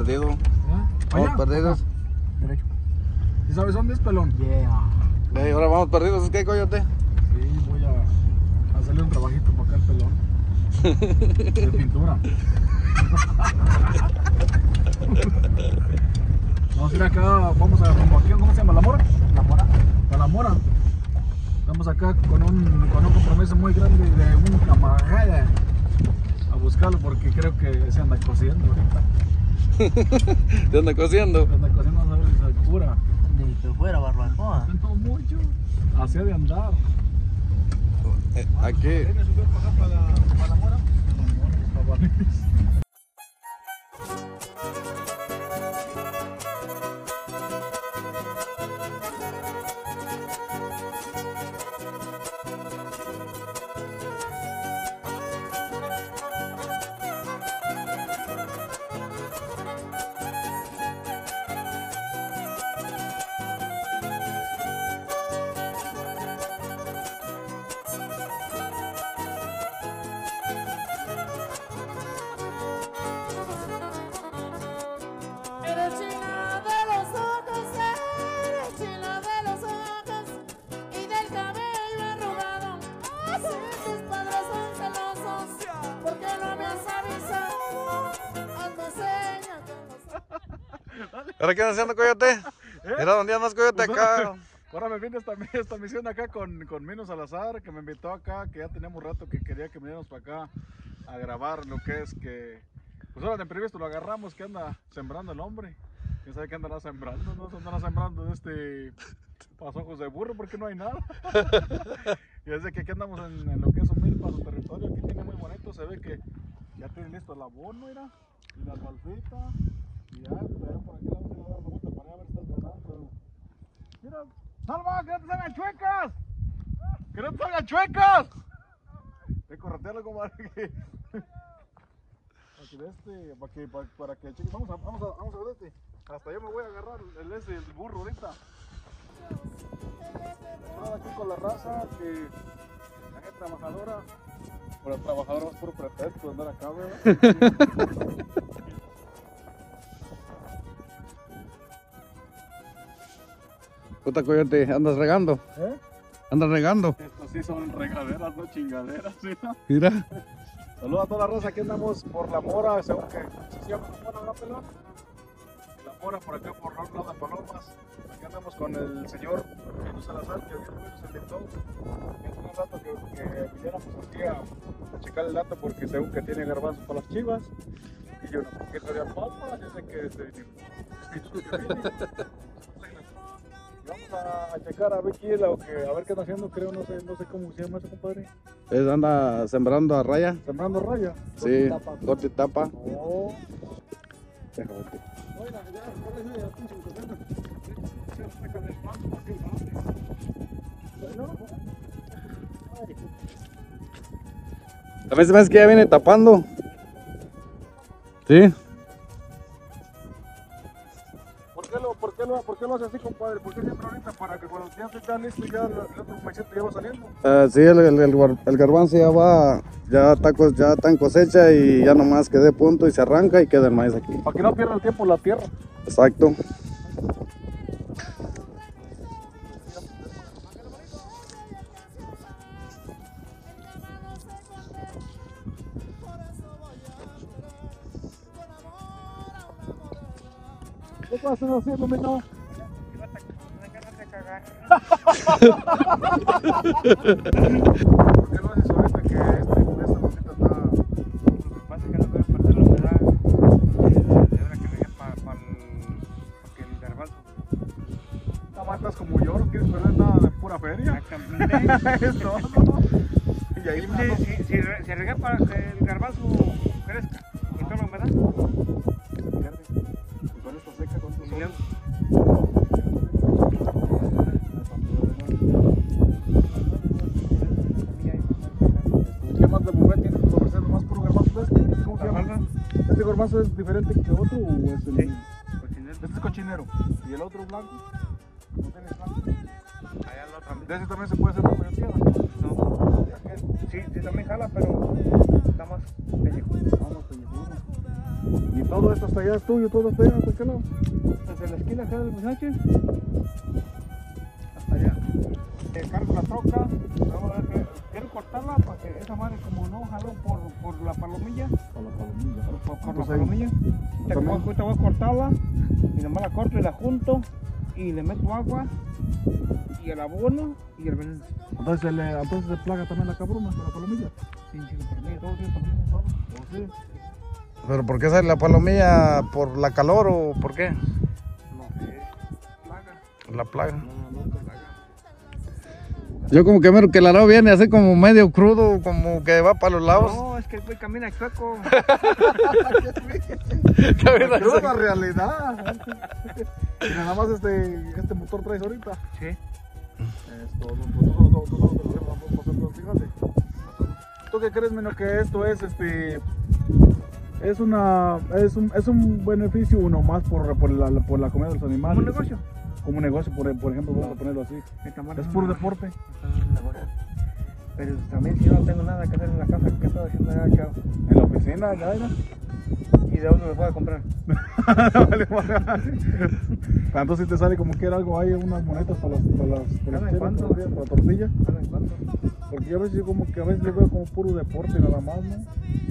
perdidos. Vamos perdidos. Derecho. ¿Y sabes dónde es, pelón? Yeah. Ahora vamos perdidos, ¿es que, coyote? Sí, voy a hacerle un trabajito para acá al pelón. De pintura. Vamos a ir acá, vamos a como aquí, ¿cómo se llama? ¿La Mora? La Mora. A La Mora. Estamos acá con un compromiso muy grande de un camarada a buscarlo porque creo que se anda cociendo ahorita. ¿Te anda cociendo? Se anda cociendo, no sabes, se cura. Ni que fuera barbacoa. No mucho. Así ha de andar. Aquí. ¿Viene a subir para acá para la Mora? Para Valdez. ¿Ahora qué andas haciendo, coyote? Mira, ¿dónde andas, coyote? Pues acá. ahora me vine esta misión acá con Mino Salazar, que me invitó acá, que ya teníamos rato que quería que viniéramos para acá a grabar lo que es que... Pues ahora de imprevisto lo agarramos, que anda sembrando el hombre. ¿Quién sabe qué andará sembrando? No se andará sembrando de este pasojos de burro porque no hay nada. Y desde que aquí andamos en lo que es Humilpa, su territorio, aquí tiene muy bonito, se ve que ya tiene listo el abono, mira, y la alfalfita. Y ya, por aquí vamos a dar una vuelta para allá a ver si está ganando. Mira, ¡Salva! ¡Que no te salgan chuecas! ¡Que no te salgan chuecas! Te corretealo, comadre. Para que cheque. Vamos a ver este. Hasta yo me voy a agarrar el burro ahorita. Estoy aquí con la raza que la gente trabajadora. Por los trabajadores puro pretexto de andar acá, ¿verdad? Puta, coyote, ¿andas regando? ¿Eh? ¿Andas regando? Estos sí son regaderas, no chingaderas, ¿sí? Mira. Saludos a toda la raza, aquí andamos por La Mora, según que se llama La Mora, ¿no, pelón? La Mora, por acá por Ronda Palomas. Aquí andamos con el señor Mino Salazar, que nos invitó. Hace un rato que viniéramos aquí a checar el dato porque según que tiene garbanzo para las chivas. Y yo no, porque todavía papa, yo sé que vamos a checar a ver quién es a ver qué está haciendo, creo, no sé cómo se llama eso, compadre. Anda sembrando a raya. Sembrando raya. Sí, corte y tapa. Oh. Oiga, ya, pinche contento. También se me hace que ya viene tapando. Sí. ¿Por qué lo hace así, compadre? ¿Por qué siempre ahorita? Para que cuando ya esté listo ya el otro maicito ya va saliendo. Sí, el garbanzo ya está en cosecha y ya nomás que dé punto y se arranca y queda el maíz aquí. Para que no pierda el tiempo la tierra. Exacto. ¿Qué estás haciendo, Mino? ¿Por qué lo haces ahorita que esta bolsita está? Lo que pasa es que no quiero perder la humedad. De verdad que me dé para el garbanzo. Aguantas como yo, no quieres perder nada de pura feria. Exactamente. Es todo. Y ahí Si rega para que el garbanzo crezca y toda la humedad. Con esta seca, con tus ojos. ¿Qué más de bufete tienes que ofrecer? ¿Nomás puro garbanzo de este? ¿Cómo se llama? ¿Este garbanzo es diferente que otro o es el mismo? Cochinero. Este es cochinero. ¿Y el otro blanco? ¿No tienes blanco? Allá la otra. ¿De ese también se puede hacer la coyoteada? No. Sí, también jala, pero está más pellejo. Vamos, pellejudo. Y todo esto está hasta allá es tuyo, todo hasta allá, hasta aquel lado. Desde la esquina acá del Sánchez hasta allá. Cargo la troca, luego quiero cortarla para que esa madre como no jaló por la palomilla. Por la palomilla. Por la Entonces, palomilla. Ahorita voy a cortarla y nomás la corto y la junto y le meto agua y el abono y el veneno. entonces se plaga también la cabrona, la palomilla. Sí, la palomilla, todo tiene palomilla, todo. ¿O sí? ¿Pero por qué sale la palomilla? ¿Por la calor o por qué? No sé, plaga. La plaga. No, plaga. Yo como que miro que el arao viene así como medio crudo, como que va para los lados. No, es que el güey camina chueco. La cruda realidad. Y nada más este motor traes ahorita. Sí. Esto, fíjate. ¿Tú qué crees, Mino, que esto es es un beneficio uno más por la comida de los animales? ¿Como un negocio? Como un negocio, por ejemplo, vamos a ponerlo así. Es puro deporte. Pero también si yo no tengo nada que hacer en la casa, ¿qué estoy haciendo allá, chavo? En la oficina, ya era. ¿Y de dónde me voy a comprar? Entonces te sale como que era algo, hay unas monedas para la tortilla. ¿Saben cuánto? Porque yo a veces como que a veces le veo como puro deporte nada más, ¿no?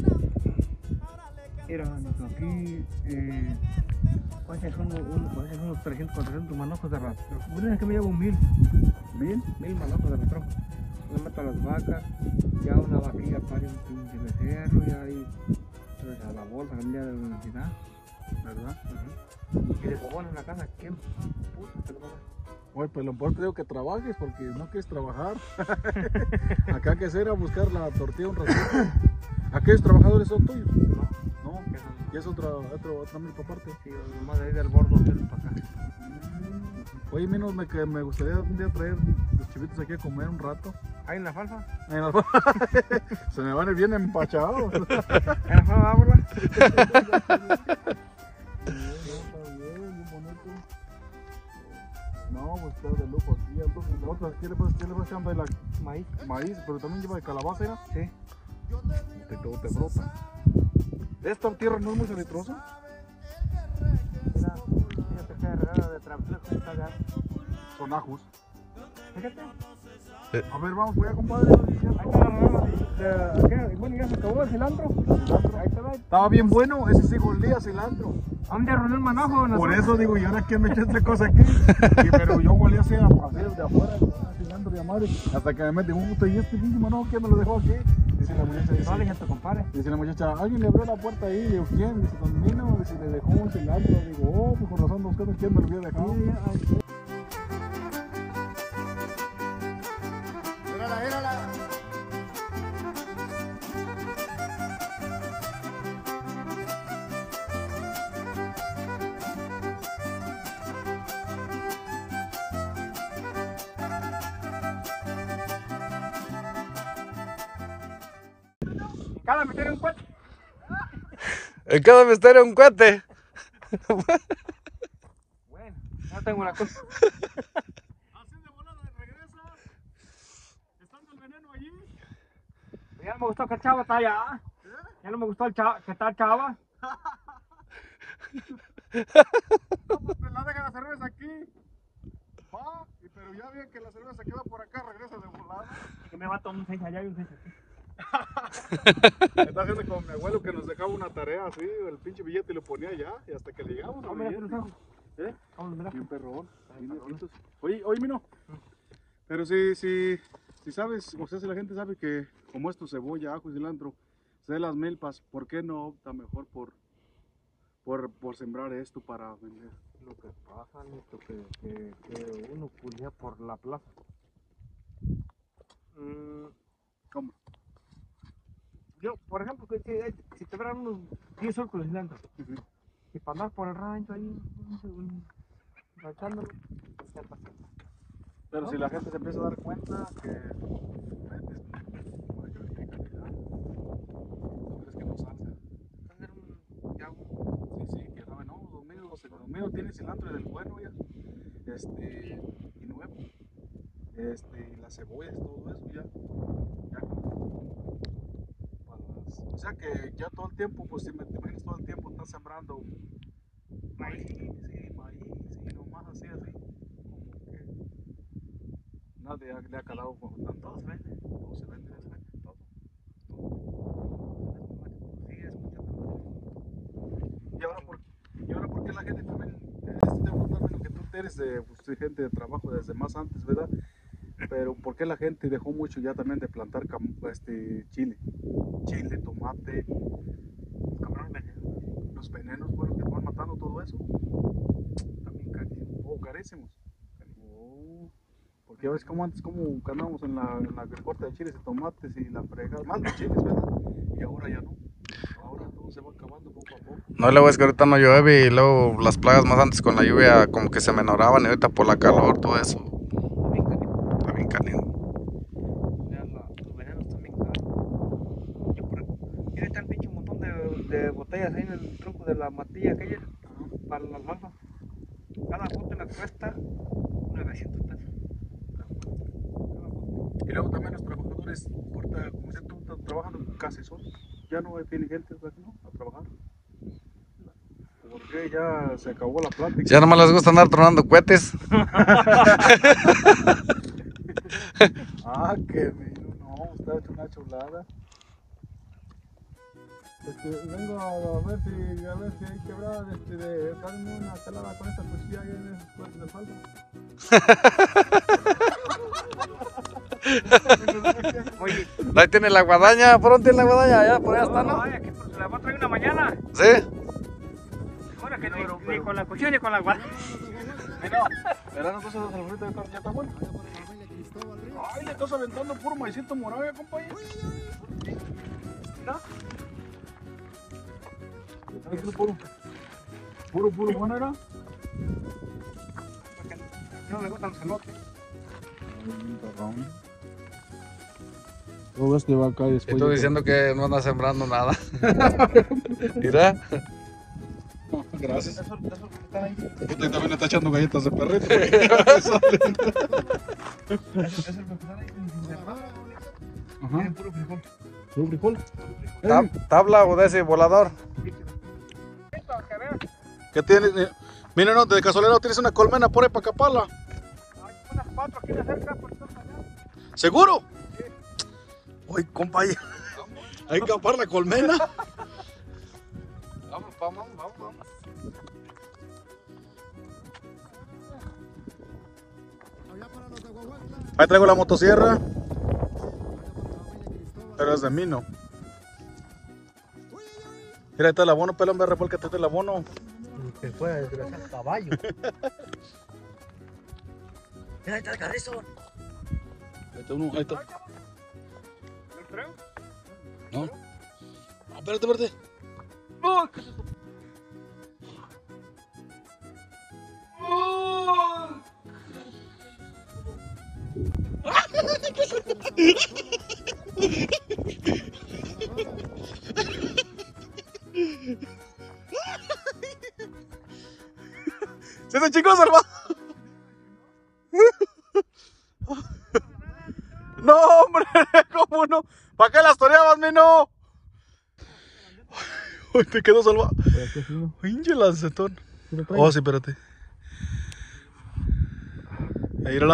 Mira, aquí puede ser unos 300, 400 manojos de arroz. Pero es que me llevo 1000 manojos de arroz. Le meto a las vacas, ya una vaquilla pare un pinche becerro, ya ahí pues, a la bolsa, el día de la universidad, ¿verdad? Y de cobón en la casa, ¿quién puta te lo va a dar? Oye, pues lo mejor te digo que trabajes porque no quieres trabajar. Acá hay que hacer a buscar la tortilla un ratito. ¿Aquellos trabajadores son tuyos? No, y es otra milpa aparte. Sí, nomás de ahí del bordo, del para acá. Oye, menos me gustaría un día traer los chivitos aquí a comer un rato. ¿Ahí en la falsa? Se me van a ir bien empachados. ¿En la falsa, vámonos? Bien bonito. No, pues está de lujo aquí. Entonces, ¿qué le vas echando ahí? Maíz, pero también lleva de calabaza, ¿ya? Sí. Todo te brota. ¿Esta tierra no es muy salitrosa? Mira, fíjate que regada de tramplejos está allá. Son ajos. Fíjate. A ver, vamos, voy a compadre. Ahí está la mamá. Bueno, ya se acabó el cilantro. Ahí está la... Estaba bien bueno, ese sí golía cilantro. ¿A dónde arruinó el manojo? Por eso digo, ¿y ahora qué me eché esta cosa aquí? Pero yo golía así de afuera, cilantro de madre. Hasta que me metí un puto y este pinche manojo, ¿quién me lo dejó aquí? Dice la muchacha, No le dije a tu compadre. dice la muchacha, alguien le abrió la puerta ahí. Digo, ¿quién? Dice, don Mino, dice, le dejó un cilantro. Digo, oh, pues con razón, buscando quién me lo había dejado. Cada meter un cuate. En cada misterio un cuate. Bueno, no tengo la culpa. Así de volada, regresa. Estando el veneno allí. Ya no me gustó que el chava está allá. Ya no me gustó el chava, que está el chava. No, pues te la deja la cerveza aquí. Va, pero ya bien que la cerveza queda por acá, regresa de volada. Que me va a tomar un 6 allá y un 6 aquí. Está haciendo como mi abuelo que nos dejaba una tarea así, el pinche billete y lo ponía allá, y hasta que le llegamos al Mira, billete. ¿Eh? mira. Bien perrón. Oye, Mino, pero si sabes, o sea, si la gente sabe que como esto, cebolla, ajo y cilantro, se de las milpas, ¿por qué no opta mejor por sembrar esto para vender? Lo que pasa, Nito, que uno culía por la plaza. ¿Cómo? Yo, por ejemplo, que si te verán unos 10 surcos de cilantro, y para andar por el rancho ahí, echándolo, ya está. Pero si la gente se empieza a dar cuenta que vendes mayor calidad, ¿tú crees que no salga? Tener un yago. Sí, que saben, no, los míos tienen cilantro del bueno ya, y nuevo, las cebollas, todo eso ya o sea que ya todo el tiempo, pues si te imaginas todo el tiempo estás sembrando Maíz. Sí, maíz, y nomás así, como que nadie le ha calado con tanto. Todo se vende. Todo se vende, todo. Sí, escuchando. Y ahora por qué la gente también, te voy a contar, bueno, que tú eres de gente de trabajo desde más antes, ¿verdad? Pero por qué la gente dejó mucho ya también de plantar chile, tomate, Los camarones venenos. los venenos buenos que van matando todo eso? También carísimos. Oh, carísimos. Oh, porque ya ves como antes, como ganábamos en la corte de chiles y tomates y la fregada, más de chiles, ¿verdad? Y ahora ya no. Ahora todo se va acabando poco a poco. No, luego es que ahorita no llueve y luego las plagas más antes con la lluvia como que se menoraban y ahorita por la calor, todo eso. También carísimos. Está bien canijo. Los venenos también caros. Mira, está el pinche montón de botellas ahí en el tronco de la matilla aquella para la alfalfa. Cada bote la cuesta 900 pesos. Y luego también los trabajadores, ahorita, como si tú estás trabajando casi solo, ya no tiene gente, ¿no? A trabajar. Porque ya se acabó la plática. Ya nomás les gusta andar tronando cohetes. Ah, que no, está hecho una chulada. Vengo a ver si hay quebrada de darme una calada con esta cuchilla ahí en esos cuerpos de falda. Oye, Ahí tiene la guadaña, ¿por dónde tiene la guadaña? Allá, por allá está, ¿no? Ay, aquí se la voy a traer una mañana. Sí. Ahora que ni con la cuchilla ni con la guadaña. Mira, verán entonces los alfritos de carne ya está bueno. Ay, le estás aventando puro maicito morado, compañero. Mira. Puro bueno era. No me gustan los elotes. Todo este va acá y después. Estoy diciendo que no anda sembrando nada. Mira. Gracias. Eso que están ahí. Usted también le está echando galletas de perrito. Eso que están ahí. Ajá. Tienen puro frijol. ¿Puro frijol? Tabla o de ese volador. ¿Qué tienes? Mira, no, de casualidad no tienes una colmena por ahí para caparla. Hay unas 4 aquí de cerca, por eso allá. ¿Seguro? Sí. Uy, compañero. Hay que capar la colmena. Vamos. Ahí traigo la motosierra. Pero es de mino. Mira, ahí está el abono, pelón, ve, repólcate el abono. Que fue desgraciado caballo. Mira, ahí está el carrizo. Ahí está uno, ahí está. No. No, espérate. ¡Se te chicos, hermano! ¡No, hombre! ¿Cómo no? ¿Para qué las toreabas, Mino? Uy, te quedó salvado. Hinche el acetón. Oh, sí, espérate. Ahí, mírala.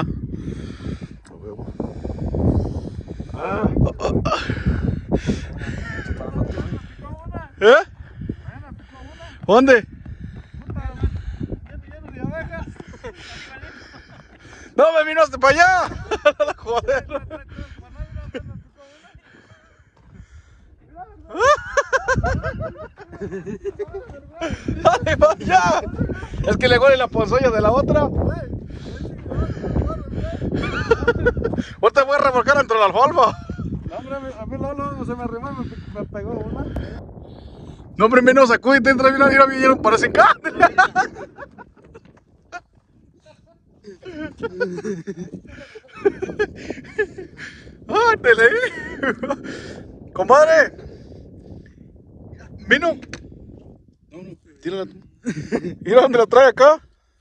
¿Eh? ¿Dónde? No me vinaste para allá. Joder. ¡Ay, vaya! Es que le huele la ponzoña de la otra. Ahorita voy a revolcar entre la alfalfa. No, hombre, a mí Lolo se me arrimó y me pegó una. No, hombre, menos sacúdete, entra bien, mira, vinieron, parecen carne. ¡Ay, te leí! ¡Compadre! ¿Vino? No, tírala tú. Mira dónde la trae acá.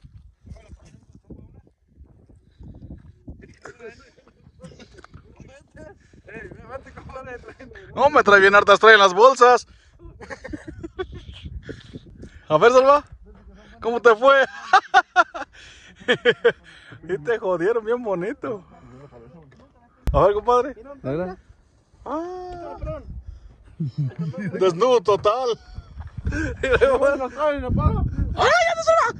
No, me trae bien hartas, trae en las bolsas. A ver, Salva. ¿Cómo te fue? Y te jodieron bien bonito. A ver, compadre. Ah, desnudo total. ¡Ay, ya no se va!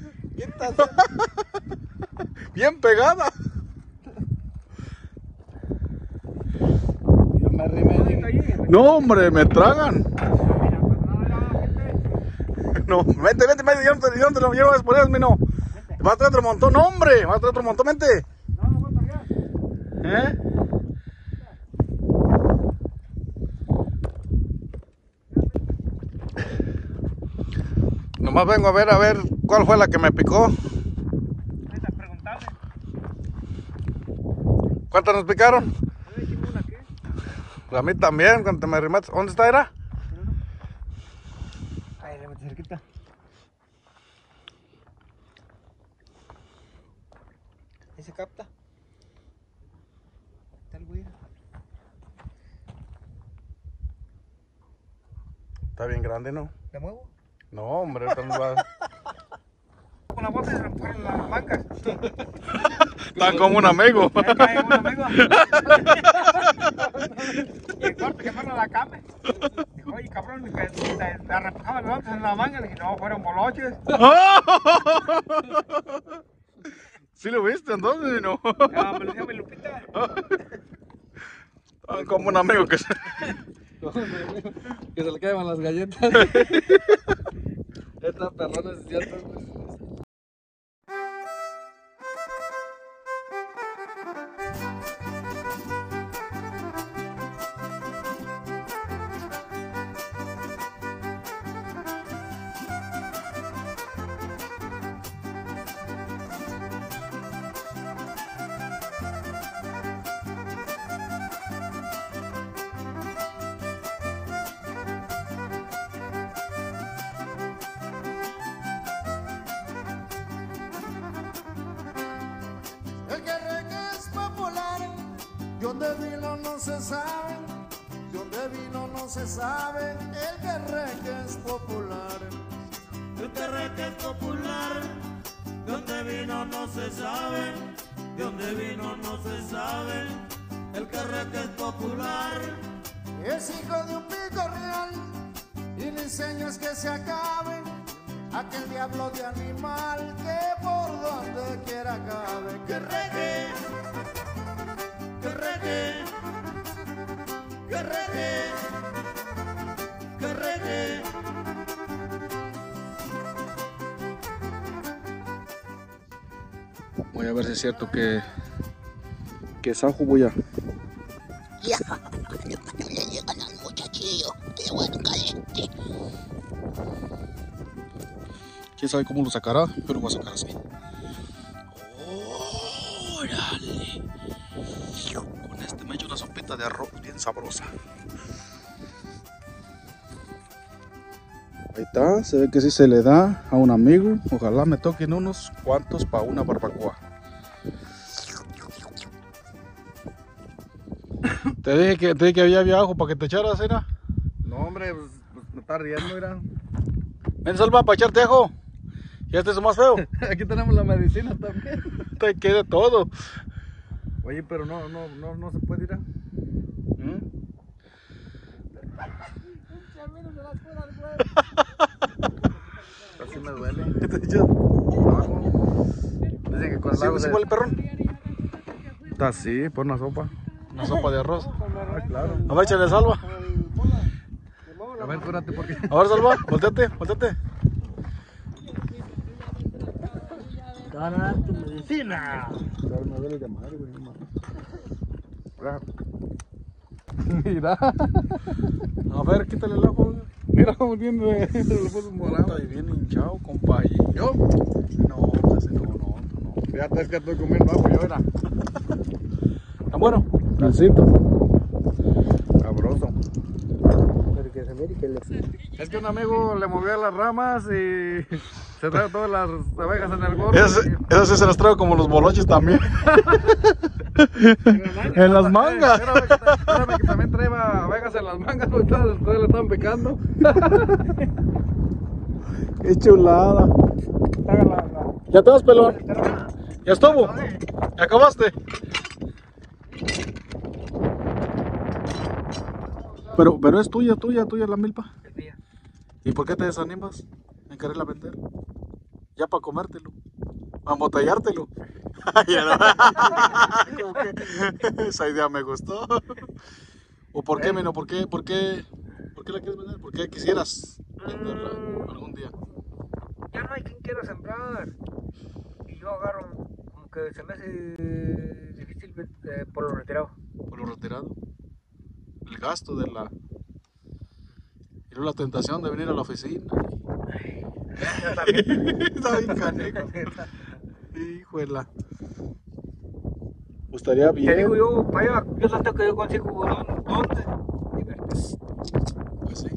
Bien pegada. No, hombre, me tragan. No, vente, yo no te lo llevo a exponer, no. Va a traer otro montón, no, hombre, va a traer otro montón, vente. ¿Eh? Nomás vengo a ver cuál fue la que me picó. ¿Cuántas nos picaron? A mí también, cuando te me arrimaste. ¿Dónde está, era? Ahí, le metí cerquita. ¿Ahí se capta? Está el güey. Está bien grande, ¿no? ¿Le muevo? No, hombre, ahorita nos va. Con la bolsa y se me fueron las mangas. Tan como un amigo. Cae un amigo. Y el corte que fueron a la cama. Dijo, oye, cabrón, te arrastraban los otros en la manga. Le dije, no, fueron boloches. ¿Sí lo viste entonces, no? Ah, me lo dijo mi Lupita. Tan como un amigo que se... Que se le queman las galletas. Esta perrona es cierto. De dónde vino no se sabe, de dónde vino no se sabe, el guerreque es popular. El guerreque es popular, de dónde vino no se sabe, de dónde vino no se sabe, el guerreque es popular. Es hijo de un pico real y le enseñas que se acabe aquel diablo de animal que por donde quiera cabe. Guerreque, guerreque, guerreque, guerreque. Voy a ver si es cierto que Sajo voy a... Ya, le llegan al muchachillo, te bueno caliente. ¿Quién sabe cómo lo sacará? Pero lo voy a sacar así. ¡Órale! Con este me echo una sopita de arroz bien sabrosa. Ahí está, se ve que sí se le da a un amigo. Ojalá me toquen unos cuantos para una barbacoa. Te dije que había ajo para que te echaras, ¿era? No, hombre, pues me está riendo, mira. Ven, Salva, para echarte ajo. Ya este es más feo. Aquí tenemos la medicina también. Te quede todo. Oye, pero no se puede ir a... Así me duele. Dicen que con el agua ¿Sí huele el perrón? está así, por una sopa. Una sopa de arroz. Ah, claro. A ver, échale, Salva. A ver, cúrate porque... A ver, Salva, volteate, volteate. Dona tu medicina. Me duele de madre, güey. Mira. A ver, quítale el ajo. Mira cómo tiene los ojos morados. Está bien hinchado, compa. ¿Yo? No, ese no. Fíjate, es que estoy comiendo ajo yo, era. ¿Está bueno? Calcito. Sabroso. Pero que se mire que le... Es que un amigo le movió las ramas y se trae todas las abejas en el gorro. Eso sí se las traigo como los boloches también. En las mangas. Espérame que también traía abejas en las mangas, porque todas le están picando. Qué chulada. ¿Ya te vas, pelón? ¿Ya estuvo? ¿Ya acabaste? Pero es tuya la milpa. Es mía. ¿Y por qué te desanimas en quererla vender? Ya para comértelo, para embotellártelo. Ya no. Como que esa idea me gustó. ¿O por qué, Mino? ¿Por qué la quieres vender? ¿Por qué quisieras venderla algún día? Ya no hay quien quiera sembrar. Y yo agarro, como que se me hace difícil por lo retirado. Por lo retirado. El gasto de la... Y luego la tentación de venir a la oficina. Está bien caneco. Hijuela. Estaría bien. Te digo yo, para allá, yo tanto que yo consigo dónde divertirse. Pues sí.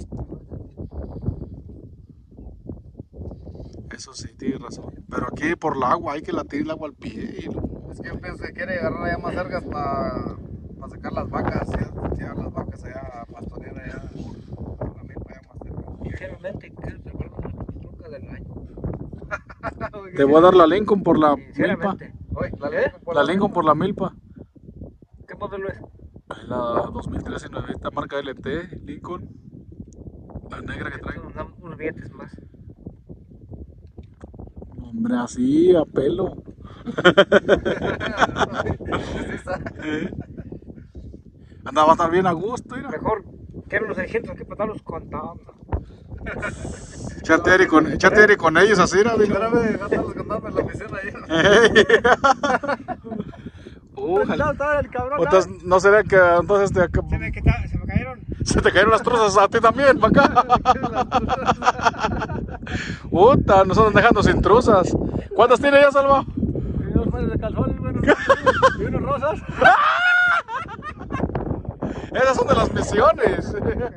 Eso sí, tienes razón. Pero aquí por el agua, hay que latir el agua al pie. Es que yo pienso que quiere agarrar allá más cercas para sacar las vacas, llevar las vacas allá a pastorear allá. La milpa allá más cerca. Sinceramente, quiero salvar una troca del año. Te voy a dar la Lincoln por la milpa. Sinceramente. Oye, La Lincoln por la milpa. ¿Qué modelo es? La 2013 nuevita marca LT, Lincoln. La negra que traigo. Unos billetes más. Hombre, así, a pelo. Anda, va a estar bien a gusto, mira. Mejor quiero los 600 que para estarlos contando. Echate aire con ellos así, ¿no? Espérame, no estamos contando en la oficina ahí. Estaba el cabrón. Entonces, ¿no sería que entonces Se me cayeron. se te cayeron las truzas a ti también, para acá? Puta, nos andan dejando sin truzas. ¿Cuántas tiene ya, Salva? Dos pares de calzón, bueno, y unos rosas. Esas son de las misiones.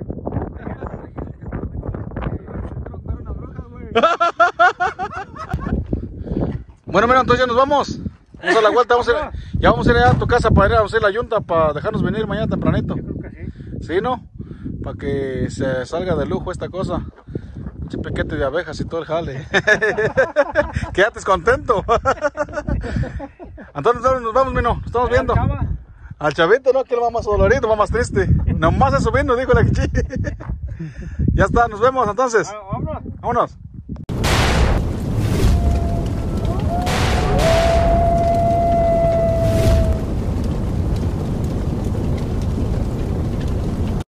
Bueno, mira, entonces ya nos vamos. Vamos a la vuelta, ya vamos a ir allá a tu casa para ir a hacer la yunta para dejarnos venir mañana tempranito. Yo creo que sí. ¿Sí, no? Para que se salga de lujo esta cosa. Un piquete de abejas y todo el jale. Quédate contento. Entonces nos vamos, Mino. Nos estamos viendo. Al chavito, ¿no? Que lo va más dolorido, va más triste. Nomás es subiendo, dijo la Kichi. Ya está, nos vemos entonces. Vámonos. Vámonos.